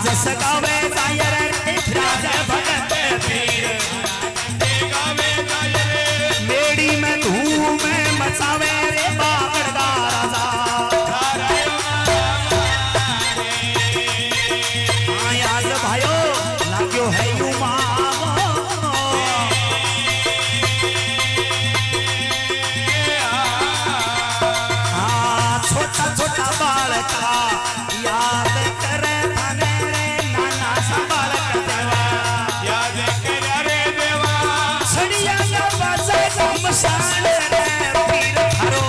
जस गावे जायर रे राजा भगत पीर मेड़ी में धूम मचावे रे बागड़गा राजा आज भाइयों लाग्यो है युमा छोटा छोटा बालका याद करे थाने रे नाना सा बालक देवा याद करे रे देवा छड़िया या बाजे मशाल रे पीर थारो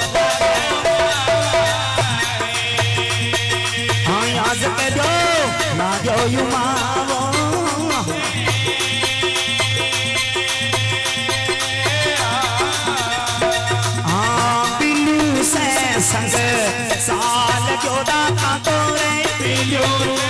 हाँ याद के दो ना जो युमावो संग साल जोदा कांतो रे पिलो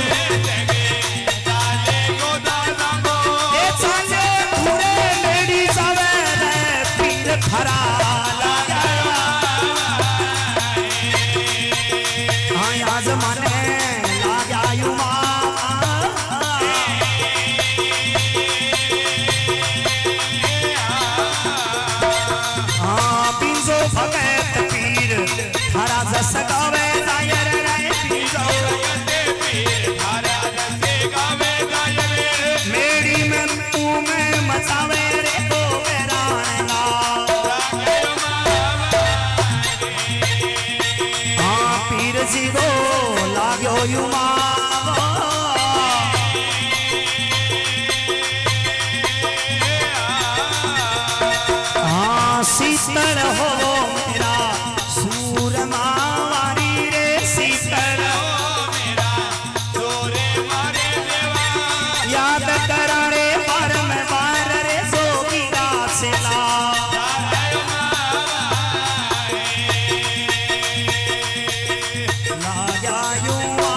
ए चाले पूरे मेडी जावे रे पीर खरा लागा हां आज माने लागा युमा हां पिंजो भगत पीर हरा जस गावे जायर रे पीरो हरा जस गावे जायर मेड़ी में तू में मचावे रे तो मेराणा हाँ पीर जी गो लाग्यो युमा हाँ शीतल हो मेरा मावारी रे शीतल मेरा जोरे मारे देवा याद करा रे बार में बार रे जोगी रासेला लाया युवा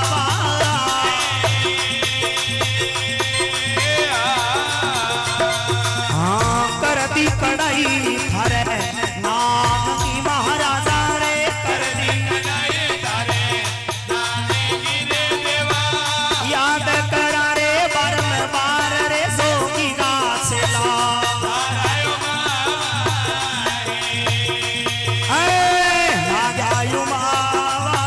हाँ करती कड़ाई हरे नाम की महाराजा याद करा रे बरम बार रे जोगी गासेला लागा युमावा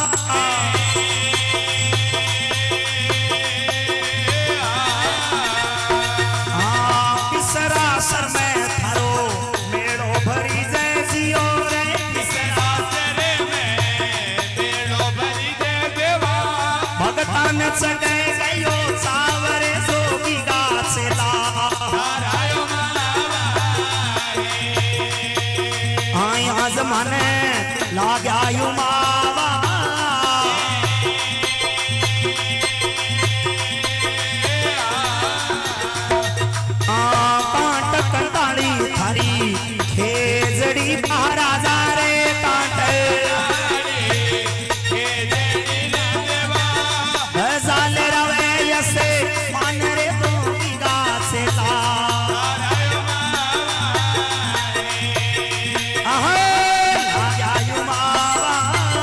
किसरा सर में थारो मेड़ो भरी जय जियो रे किसरा सर में मेड़ो भरी जय देवा भगतान चढ़े गयो सावरे जोगी गासेला हाँ आज माने लाग्या युमावा कांट कंटाली थारी खेजड़ी महाराजा रे कांट जाले रवे यसे मान रे जोगी गासेला लागा युमावा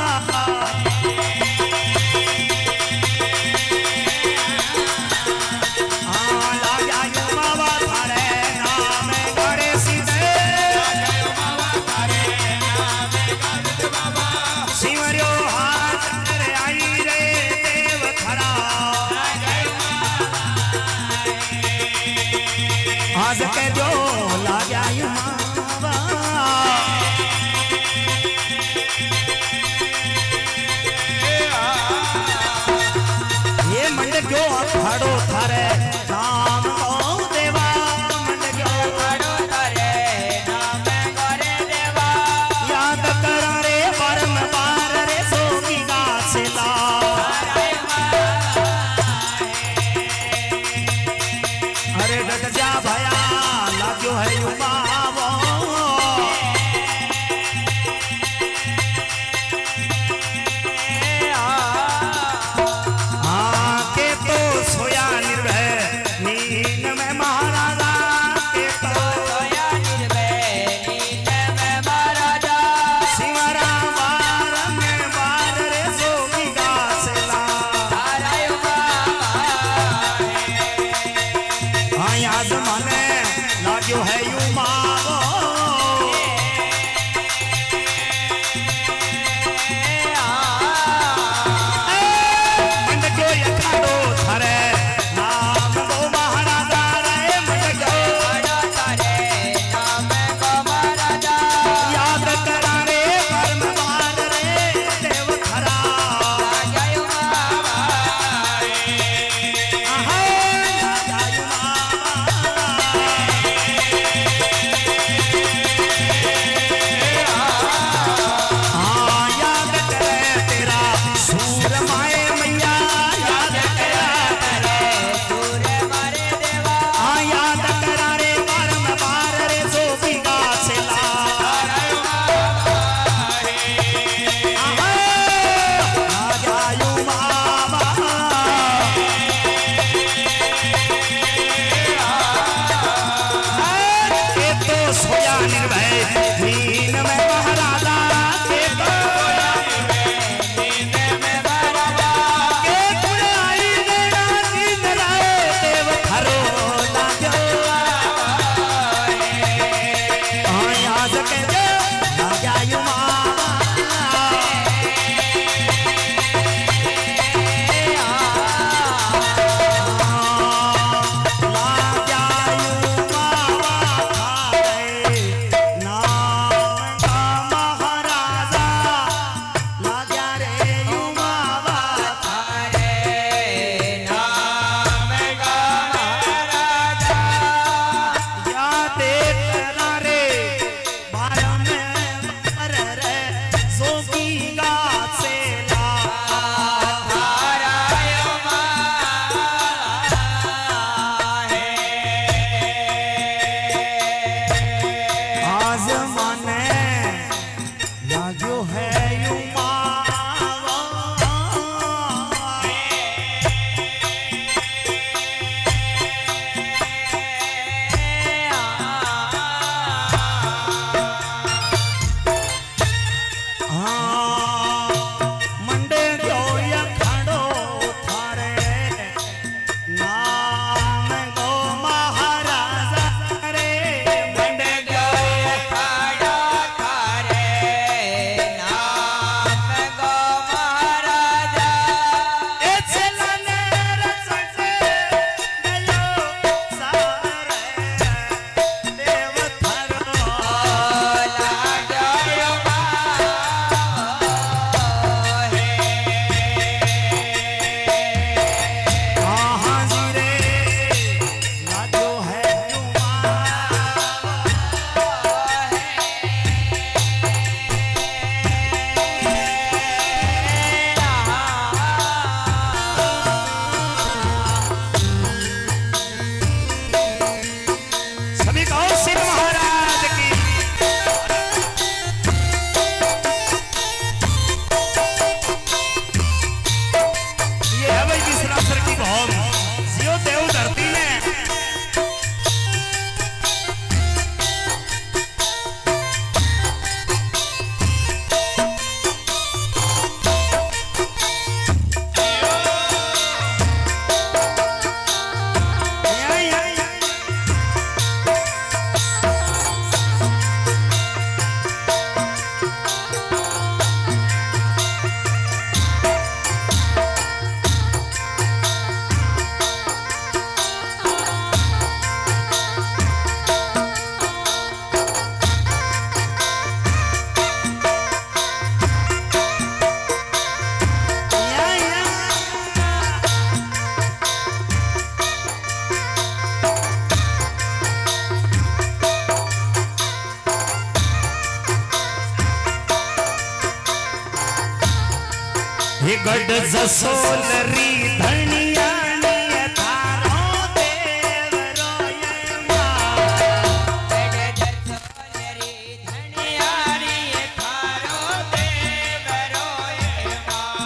गढ़ जसोलरी धनिया थारो देवरो ये मां गढ़ जसोलरी धनिया थारो देवरो ये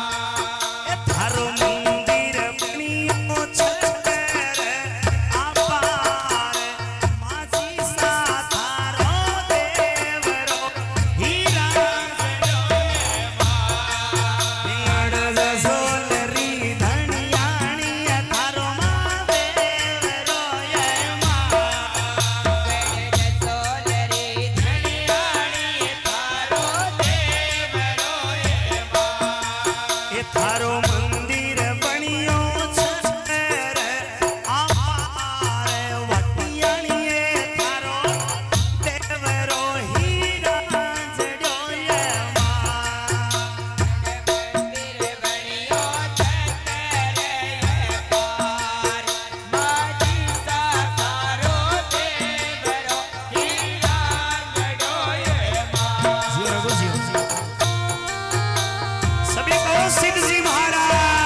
मां थारो मंदिर बनियो छतर अपार माझी सा थारो देवरो हीरा थारो मंदिर बनियो छतर अपार वटियाणीए थारो देवरो हीरा जड़ो ये मंदिर बनियो छतर अपार माझी सा थारो देवरो हीरा जड़ो ये मां। सभी को सिद्ध जी महाराज